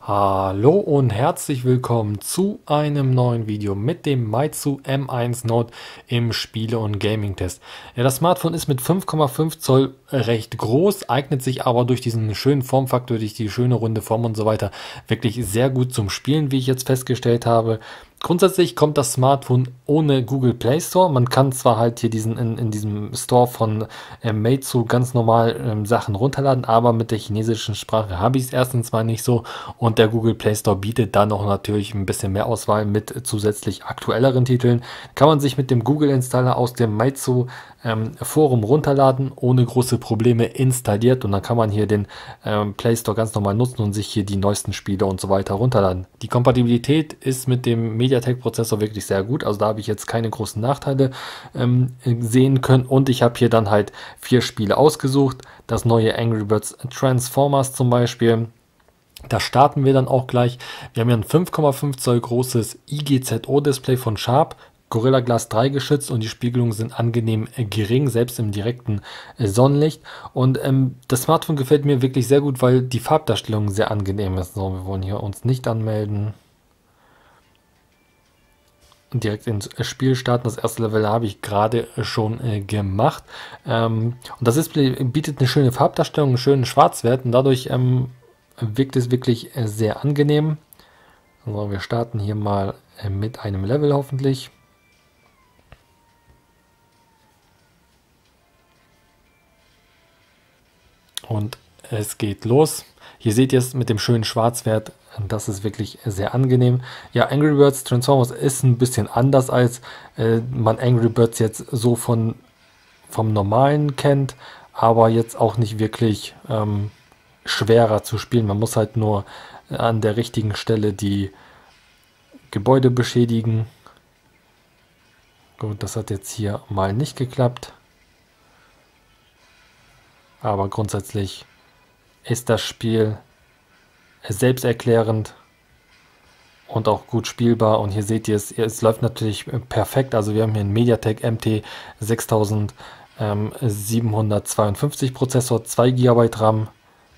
Hallo und herzlich willkommen zu einem neuen Video mit dem Meizu M1 Note im Spiele- und Gaming-Test. Ja, das Smartphone ist mit 5,5 Zoll recht groß, eignet sich aber durch diesen schönen Formfaktor, durch die schöne runde Form und so weiter wirklich sehr gut zum Spielen, wie ich jetzt festgestellt habe. Grundsätzlich kommt das Smartphone ohne Google Play Store. Man kann zwar halt hier in diesem Store von Meizu ganz normal Sachen runterladen, aber mit der chinesischen Sprache habe ich es erstens mal nicht so, und der Google Play Store bietet dann noch natürlich ein bisschen mehr Auswahl mit zusätzlich aktuelleren Titeln. Kann man sich mit dem Google Installer aus dem Meizu Forum runterladen, ohne große Probleme installiert, und dann kann man hier den Play Store ganz normal nutzen und sich hier die neuesten Spiele und so weiter runterladen. Die Kompatibilität ist mit dem MediaTek-Prozessor wirklich sehr gut, also da habe ich jetzt keine großen Nachteile sehen können, und ich habe hier dann halt 4 Spiele ausgesucht. Das neue Angry Birds Transformers zum Beispiel. Da starten wir dann auch gleich. Wir haben ja ein 5,5 Zoll großes IGZO-Display von Sharp, Gorilla Glass 3 geschützt, und die Spiegelungen sind angenehm gering, selbst im direkten Sonnenlicht. Und das Smartphone gefällt mir wirklich sehr gut, weil die Farbdarstellung sehr angenehm ist. So, wir wollen hier uns nicht anmelden. Direkt ins Spiel starten. Das erste Level habe ich gerade schon gemacht. Und das Display bietet eine schöne Farbdarstellung, einen schönen Schwarzwert, und dadurch wirkt es wirklich sehr angenehm. So, wir starten hier mal mit einem Level hoffentlich. Und es geht los. Hier seht ihr es mit dem schönen Schwarzwert. Das ist wirklich sehr angenehm. Ja, Angry Birds Transformers ist ein bisschen anders, als man Angry Birds jetzt so vom Normalen kennt, aber jetzt auch nicht wirklich schwerer zu spielen. Man muss halt nur an der richtigen Stelle die Gebäude beschädigen. Gut, das hat jetzt hier mal nicht geklappt. Aber grundsätzlich ist das Spiel selbsterklärend und auch gut spielbar. Und hier seht ihr es läuft natürlich perfekt. Also wir haben hier einen MediaTek MT 6752 Prozessor, 2 GB RAM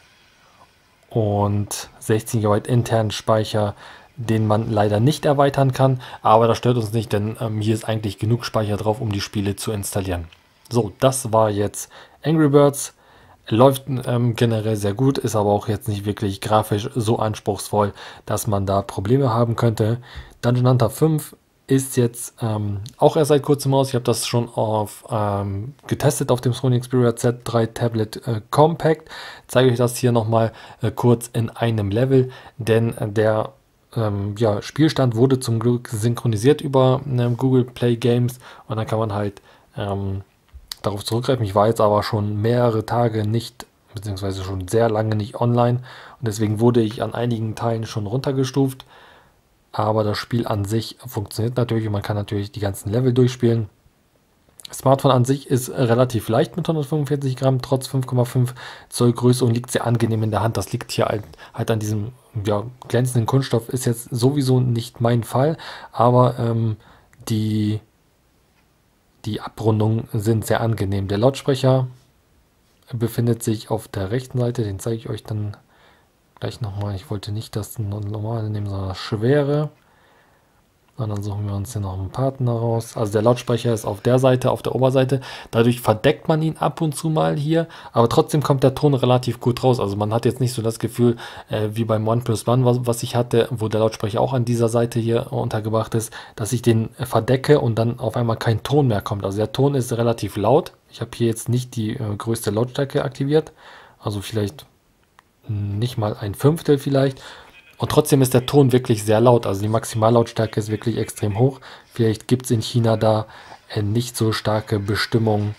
und 16 GB internen Speicher, den man leider nicht erweitern kann. Aber das stört uns nicht, denn hier ist eigentlich genug Speicher drauf, um die Spiele zu installieren. So, das war jetzt Angry Birds. Läuft generell sehr gut, ist aber auch jetzt nicht wirklich grafisch so anspruchsvoll, dass man da Probleme haben könnte. Dungeon Hunter 5 ist jetzt auch erst seit kurzem raus. Ich habe das schon getestet auf dem Sony Xperia Z3 Tablet Compact. Zeige euch das hier nochmal kurz in einem Level, denn der Spielstand wurde zum Glück synchronisiert über Google Play Games, und dann kann man halt darauf zurückgreifen. Ich war jetzt aber schon mehrere Tage nicht, beziehungsweise schon sehr lange nicht online, und deswegen wurde ich an einigen Teilen schon runtergestuft. Aber das Spiel an sich funktioniert natürlich, und man kann natürlich die ganzen Level durchspielen. Das Smartphone an sich ist relativ leicht mit 145 Gramm, trotz 5,5 Zoll Größe, und liegt sehr angenehm in der Hand. Das liegt hier halt an diesem glänzenden Kunststoff. Ist jetzt sowieso nicht mein Fall, aber die Abrundungen sind sehr angenehm. Der Lautsprecher befindet sich auf der rechten Seite, den zeige ich euch dann gleich nochmal. Ich wollte nicht das normale nehmen, sondern das schwere. Und dann suchen wir uns hier noch einen Partner raus. Also der Lautsprecher ist auf der Seite, auf der Oberseite. Dadurch verdeckt man ihn ab und zu mal hier, aber trotzdem kommt der Ton relativ gut raus. Also man hat jetzt nicht so das Gefühl, wie beim OnePlus One, was ich hatte, wo der Lautsprecher auch an dieser Seite hier untergebracht ist, dass ich den verdecke und dann auf einmal kein Ton mehr kommt. Also der Ton ist relativ laut. Ich habe hier jetzt nicht die größte Lautstärke aktiviert. Also vielleicht nicht mal ein Fünftel vielleicht. Und trotzdem ist der Ton wirklich sehr laut. Also die Maximallautstärke ist wirklich extrem hoch. Vielleicht gibt es in China da nicht so starke Bestimmungen,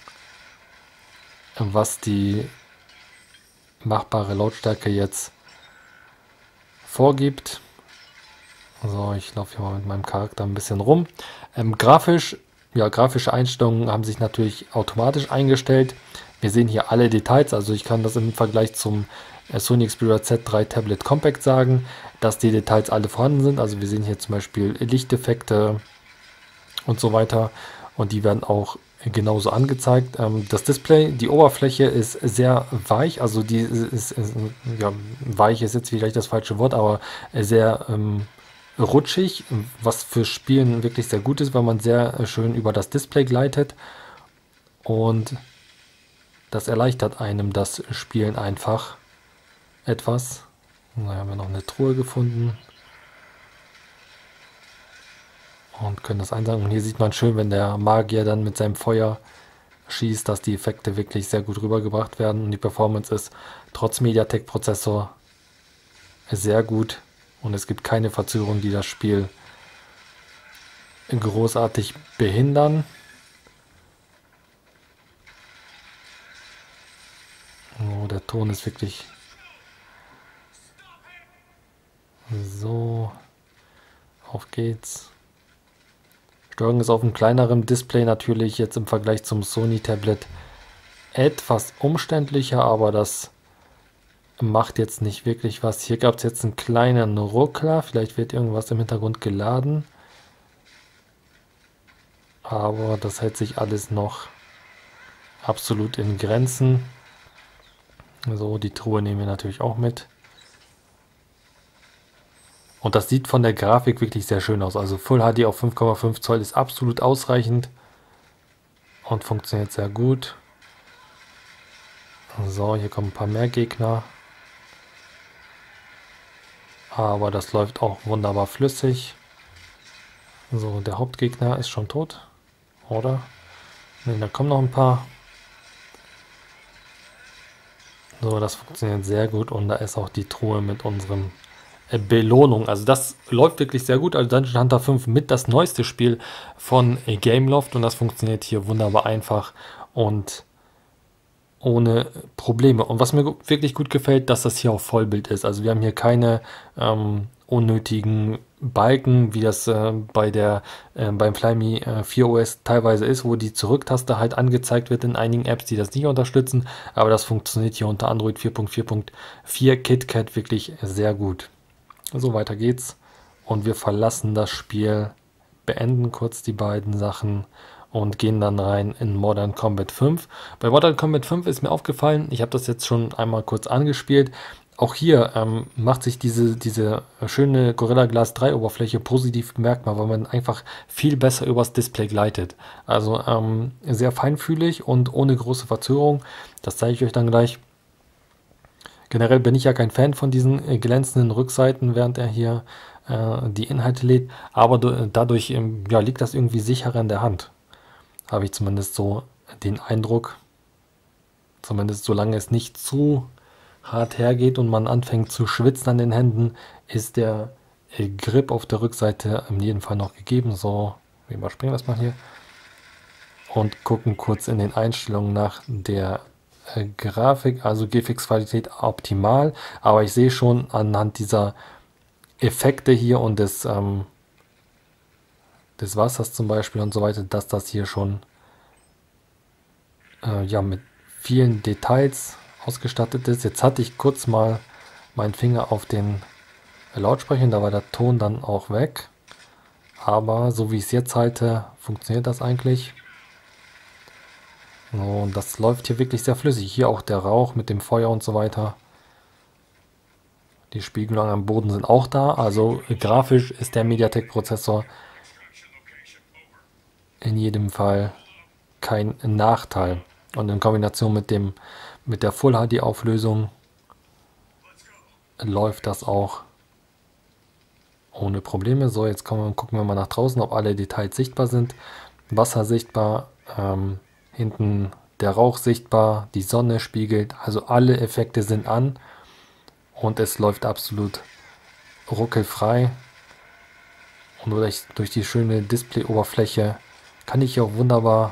was die machbare Lautstärke jetzt vorgibt. So, ich laufe hier mal mit meinem Charakter ein bisschen rum. Grafische Einstellungen haben sich natürlich automatisch eingestellt. Wir sehen hier alle Details, also ich kann das im Vergleich zum Sony Xperia Z3 Tablet Compact sagen, dass die Details alle vorhanden sind. Also wir sehen hier zum Beispiel Lichteffekte und so weiter, und die werden auch genauso angezeigt. Das Display, die Oberfläche ist sehr weich, also die ja, weich ist jetzt vielleicht das falsche Wort, aber sehr rutschig, was für Spielen wirklich sehr gut ist, weil man sehr schön über das Display gleitet und das erleichtert einem das Spielen einfach etwas. Da haben wir noch eine Truhe gefunden und können das einsammeln. Und hier sieht man schön, wenn der Magier dann mit seinem Feuer schießt, dass die Effekte wirklich sehr gut rübergebracht werden. Und die Performance ist trotz MediaTek-Prozessor sehr gut. Und es gibt keine Verzögerungen, die das Spiel großartig behindern. Oh, der Ton ist wirklich so. Auf geht's. Steuerung ist auf einem kleineren Display natürlich jetzt im Vergleich zum Sony Tablet etwas umständlicher, aber das macht jetzt nicht wirklich was. Hier gab es jetzt einen kleinen Ruckler, vielleicht wird irgendwas im Hintergrund geladen, aber das hält sich alles noch absolut in Grenzen. So, die Truhe nehmen wir natürlich auch mit. Und das sieht von der Grafik wirklich sehr schön aus. Also Full HD auf 5,5 Zoll ist absolut ausreichend und funktioniert sehr gut. So, hier kommen ein paar mehr Gegner. Aber das läuft auch wunderbar flüssig. So, der Hauptgegner ist schon tot. Oder? Ne, da kommen noch ein paar. So, das funktioniert sehr gut. Und da ist auch die Truhe mit unserem Belohnung. Also das läuft wirklich sehr gut. Also Dungeon Hunter 5 mit das neueste Spiel von Gameloft und das funktioniert hier wunderbar einfach und ohne Probleme. Und was mir wirklich gut gefällt, dass das hier auf Vollbild ist. Also wir haben hier keine unnötigen Balken, wie das beim Flyme 4 OS teilweise ist, wo die Zurücktaste halt angezeigt wird in einigen Apps, die das nicht unterstützen. Aber das funktioniert hier unter Android 4.4.4 KitKat wirklich sehr gut. So, weiter geht's. Und wir verlassen das Spiel, beenden kurz die beiden Sachen und gehen dann rein in Modern Combat 5. Bei Modern Combat 5 ist mir aufgefallen, ich habe das jetzt schon einmal kurz angespielt, auch hier macht sich diese schöne Gorilla Glass 3 Oberfläche positiv bemerkbar, weil man einfach viel besser übers Display gleitet. Also sehr feinfühlig und ohne große Verzögerung. Das zeige ich euch dann gleich. Generell bin ich ja kein Fan von diesen glänzenden Rückseiten, während er hier die Inhalte lädt, aber dadurch ja, liegt das irgendwie sicherer in der Hand. Habe ich zumindest so den Eindruck. Zumindest solange es nicht zu hart hergeht und man anfängt zu schwitzen an den Händen, ist der Grip auf der Rückseite in jedem Fall noch gegeben. So, wir überspringen das mal hier und gucken kurz in den Einstellungen nach der Grafik, also GFX-Qualität optimal, aber ich sehe schon anhand dieser Effekte hier und des Wassers zum Beispiel und so weiter, dass das hier schon ja, mit vielen Details ausgestattet ist. Jetzt hatte ich kurz mal meinen Finger auf den Lautsprecher, da war der Ton dann auch weg, aber so wie ich es jetzt halte, funktioniert das eigentlich. Und das läuft hier wirklich sehr flüssig. Hier auch der Rauch mit dem Feuer und so weiter. Die Spiegelungen am Boden sind auch da. Also grafisch ist der MediaTek-Prozessor in jedem Fall kein Nachteil. Und in Kombination mit der Full HD Auflösung läuft das auch ohne Probleme. So, jetzt gucken wir mal nach draußen, ob alle Details sichtbar sind. Wasser sichtbar, hinten der Rauch sichtbar, die Sonne spiegelt, also alle Effekte sind an und es läuft absolut ruckelfrei. Und durch die schöne Display-Oberfläche kann ich auch wunderbar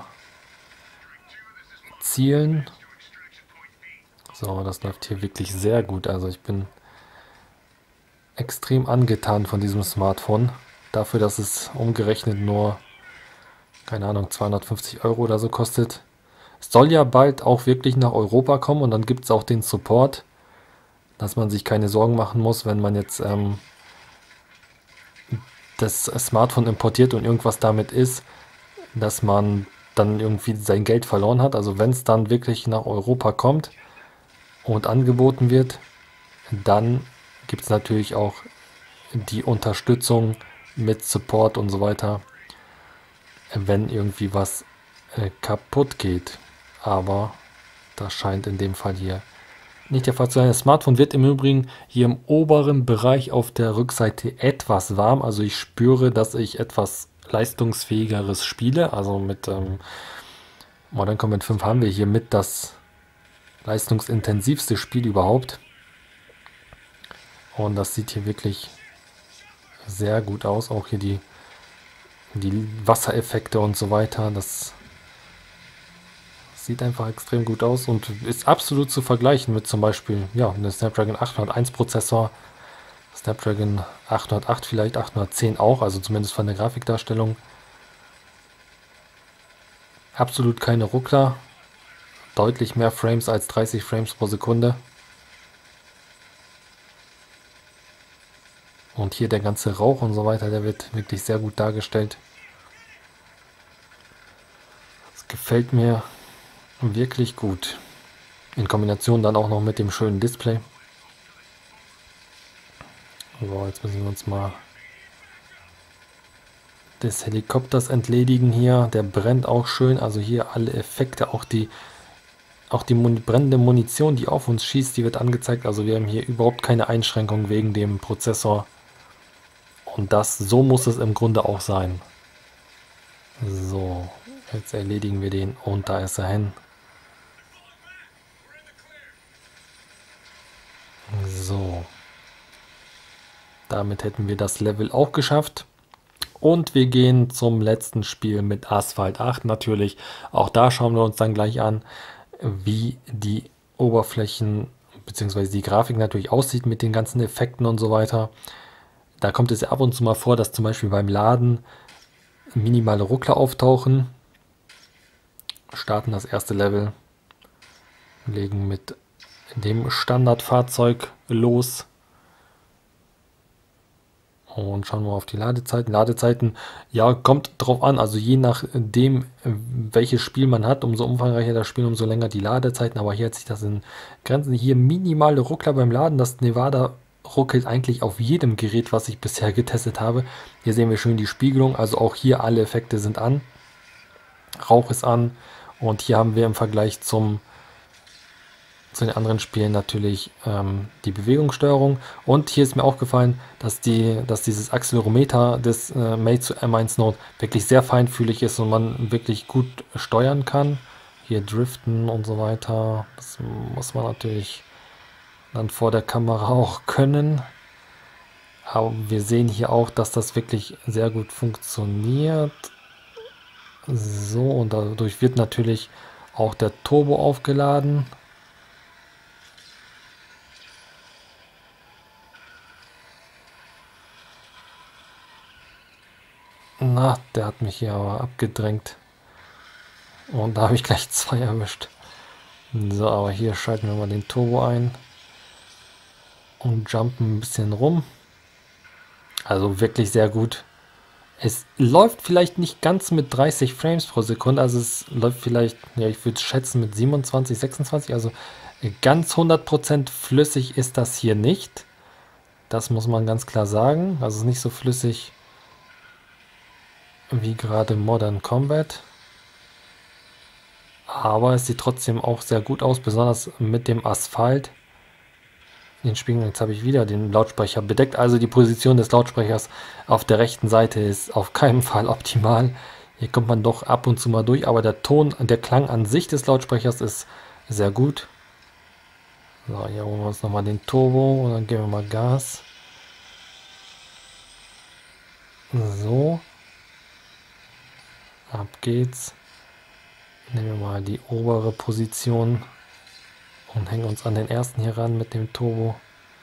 zielen. So, das läuft hier wirklich sehr gut. Also ich bin extrem angetan von diesem Smartphone. Dafür, dass es umgerechnet nur, keine Ahnung, 250 € oder so kostet. Es soll ja bald auch wirklich nach Europa kommen und dann gibt es auch den Support, dass man sich keine Sorgen machen muss, wenn man jetzt das Smartphone importiert und irgendwas damit ist, dass man dann irgendwie sein Geld verloren hat. Also wenn es dann wirklich nach Europa kommt und angeboten wird, dann gibt es natürlich auch die Unterstützung mit Support und so weiter, wenn irgendwie was kaputt geht. Aber das scheint in dem Fall hier nicht der Fall zu sein. Das Smartphone wird im Übrigen hier im oberen Bereich auf der Rückseite etwas warm. Also ich spüre, dass ich etwas leistungsfähigeres spiele. Also mit Modern Combat 5 haben wir hier mit das leistungsintensivste Spiel überhaupt. Und das sieht hier wirklich sehr gut aus. Auch hier die Wassereffekte und so weiter. Das sieht einfach extrem gut aus und ist absolut zu vergleichen mit zum Beispiel einem Snapdragon 801 Prozessor, Snapdragon 808 vielleicht, 810 auch, also zumindest von der Grafikdarstellung. Absolut keine Ruckler, deutlich mehr Frames als 30 Frames pro Sekunde. Und hier der ganze Rauch und so weiter, der wird wirklich sehr gut dargestellt. Das gefällt mir wirklich gut. In Kombination dann auch noch mit dem schönen Display. So, jetzt müssen wir uns mal des Helikopters entledigen hier. Der brennt auch schön. Also hier alle Effekte, auch die brennende Munition, die auf uns schießt, die wird angezeigt. Also wir haben hier überhaupt keine Einschränkung wegen dem Prozessor. Und so muss es im Grunde auch sein. So, jetzt erledigen wir den und da ist er hin. So. Damit hätten wir das Level auch geschafft. Und wir gehen zum letzten Spiel mit Asphalt 8 natürlich. Auch da schauen wir uns dann gleich an, wie die Oberflächen bzw. die Grafik natürlich aussieht mit den ganzen Effekten und so weiter. Da kommt es ja ab und zu mal vor, dass zum Beispiel beim Laden minimale Ruckler auftauchen. Starten das erste Level, legen mit dem Standardfahrzeug los und schauen wir auf die Ladezeiten. Ladezeiten, ja, kommt drauf an, also je nachdem, welches Spiel man hat, umso umfangreicher das Spiel, umso länger die Ladezeiten, aber hier hat sich das in Grenzen. Hier minimale Ruckler beim Laden, das Nevada ruckelt eigentlich auf jedem Gerät, was ich bisher getestet habe. Hier sehen wir schön die Spiegelung, also auch hier alle Effekte sind an. Rauch ist an und hier haben wir im Vergleich zu den anderen Spielen natürlich die Bewegungssteuerung. Und hier ist mir aufgefallen, dass dieses Accelerometer des Meizu M1 Note wirklich sehr feinfühlig ist und man wirklich gut steuern kann. Hier driften und so weiter. Das muss man natürlich dann vor der Kamera auch können. Aber wir sehen hier auch, dass das wirklich sehr gut funktioniert. So, und dadurch wird natürlich auch der Turbo aufgeladen. Na, der hat mich hier aber abgedrängt. Und da habe ich gleich 2 erwischt. So, aber hier schalten wir mal den Turbo ein. Und jumpen ein bisschen rum. Also wirklich sehr gut. Es läuft vielleicht nicht ganz mit 30 Frames pro Sekunde. Also es läuft vielleicht, ja, ich würde schätzen mit 27, 26. Also ganz 100% flüssig ist das hier nicht. Das muss man ganz klar sagen. Also es ist nicht so flüssig wie gerade Modern Combat. Aber es sieht trotzdem auch sehr gut aus, besonders mit dem Asphalt. Den Spiegeln, jetzt habe ich wieder den Lautsprecher bedeckt. Also die Position des Lautsprechers auf der rechten Seite ist auf keinen Fall optimal. Hier kommt man doch ab und zu mal durch, aber der Ton, der Klang an sich des Lautsprechers ist sehr gut. So, hier holen wir uns nochmal den Turbo und dann geben wir mal Gas. So. Ab geht's. Nehmen wir mal die obere Position und hängen uns an den ersten hier ran mit dem Turbo.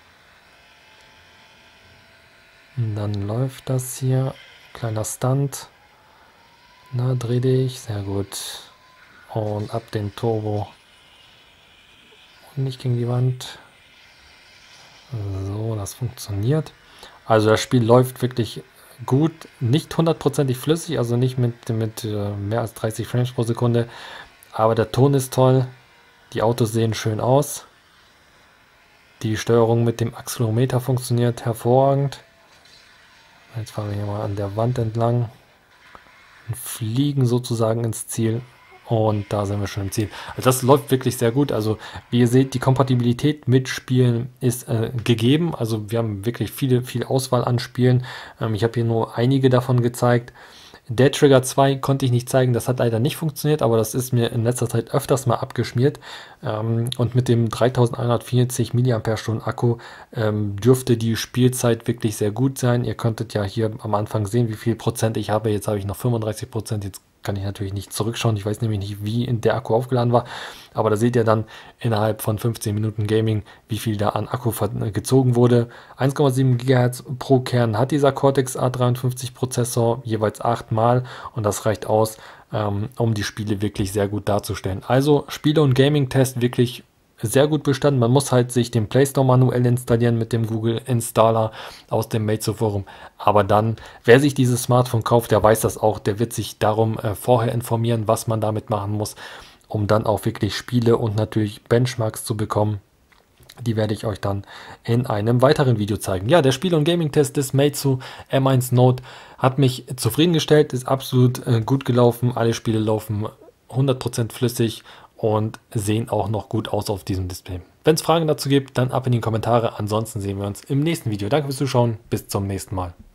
Und dann läuft das hier. Kleiner Stunt. Na, dreh dich. Sehr gut. Und ab den Turbo. Und nicht gegen die Wand. So, das funktioniert. Also das Spiel läuft wirklich gut, nicht hundertprozentig flüssig, also nicht mit mehr als 30 Frames pro Sekunde, aber der Ton ist toll, die Autos sehen schön aus, die Steuerung mit dem Accelerometer funktioniert hervorragend. Jetzt fahren wir hier mal an der Wand entlang und fliegen sozusagen ins Ziel. Und da sind wir schon im Ziel. Also das läuft wirklich sehr gut. Also wie ihr seht, die Kompatibilität mit Spielen ist gegeben. Also wir haben wirklich viel Auswahl an Spielen. Ich habe hier nur einige davon gezeigt. Dead Trigger 2 konnte ich nicht zeigen, das hat leider nicht funktioniert, aber das ist mir in letzter Zeit öfters mal abgeschmiert. Und mit dem 3140 mAh Akku dürfte die Spielzeit wirklich sehr gut sein. Ihr könntet ja hier am Anfang sehen, wie viel Prozent ich habe. Jetzt habe ich noch 35%, jetzt kann ich natürlich nicht zurückschauen. Ich weiß nämlich nicht, wie der Akku aufgeladen war. Aber da seht ihr dann innerhalb von 15 Minuten Gaming, wie viel da an Akku gezogen wurde. 1,7 GHz pro Kern hat dieser Cortex A53 Prozessor, jeweils 8 Mal. Und das reicht aus, um die Spiele wirklich sehr gut darzustellen. Also Spiele- und Gaming-Test wirklich sehr gut bestanden. Man muss halt sich den Play Store manuell installieren mit dem Google Installer aus dem Meizu Forum. Aber dann, wer sich dieses Smartphone kauft, der weiß das auch. Der wird sich darum vorher informieren, was man damit machen muss, um dann auch wirklich Spiele und natürlich Benchmarks zu bekommen. Die werde ich euch dann in einem weiteren Video zeigen. Ja, der Spiel- und Gaming-Test des Meizu M1 Note hat mich zufriedengestellt, ist absolut gut gelaufen. Alle Spiele laufen 100% flüssig und sehen auch noch gut aus auf diesem Display. Wenn es Fragen dazu gibt, dann ab in die Kommentare. Ansonsten sehen wir uns im nächsten Video. Danke fürs Zuschauen. Bis zum nächsten Mal.